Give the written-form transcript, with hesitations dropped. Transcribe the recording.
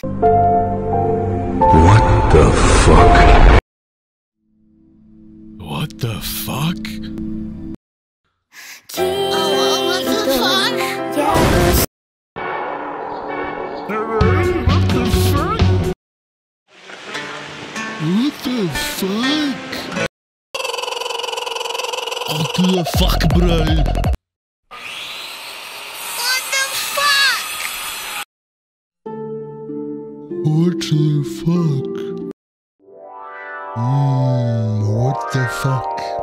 What the fuck? What the fuck? Oh, what the fuck? What the fuck? What the fuck? What the fuck, bro? What the fuck? What the fuck? What the fuck?